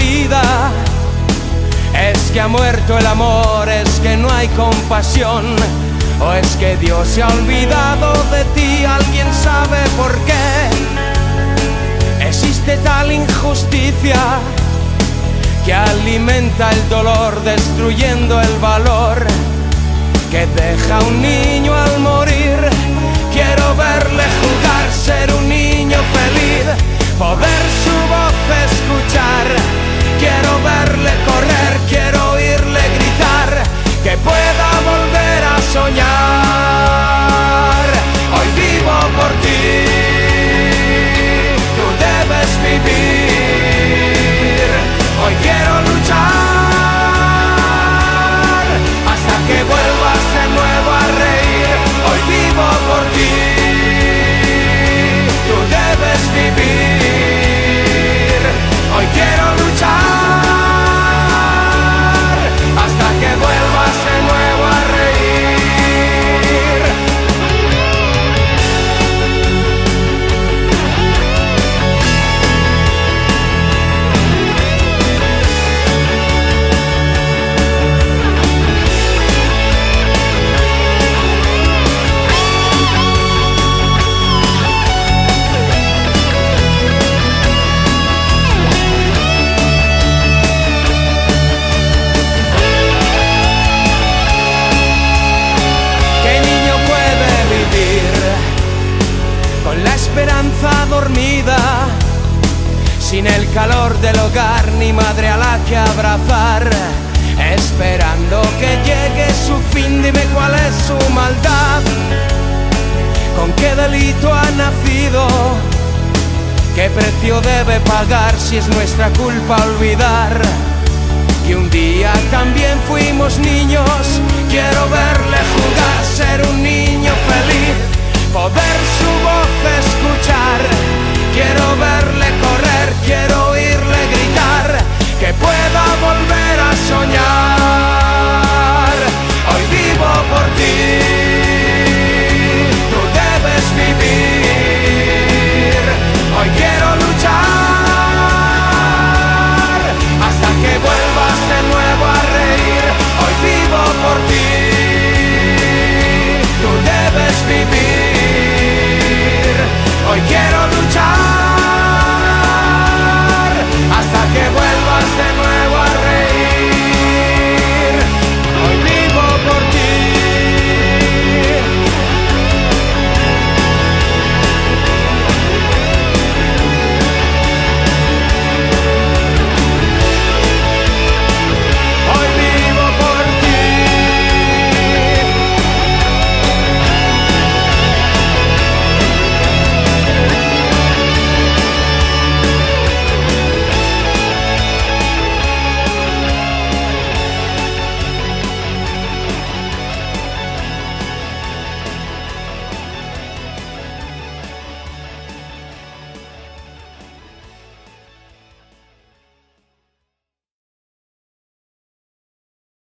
vida. Es que ha muerto el amor, es que no hay compasión, o es que Dios se ha olvidado de ti. ¿Alguien sabe por qué existe tal injusticia que alimenta el dolor destruyendo el valor que deja un niño al morir? Quiero verle jugar, ser un niño feliz, poder su voz escuchar. Quiero verle correr, quiero oírle gritar, que pueda volver a soñar. Hoy vivo por ti, tú debes vivir. Hoy quiero luchar hasta que vuelvas de nuevo a reír. Hoy vivo por ti, tú debes vivir. Hoy quiero luchar hasta que vuelvas de nuevo a reír. Con la esperanza dormida, sin el calor del hogar ni madre a la que abrazar, esperando que llegue su fin. Dime cuál es su maldad, con qué delito ha nacido, qué precio debe pagar si es nuestra culpa olvidar que un día también fuimos niños. Quiero verle jugar, ser un niño feliz, poder su voz escuchar.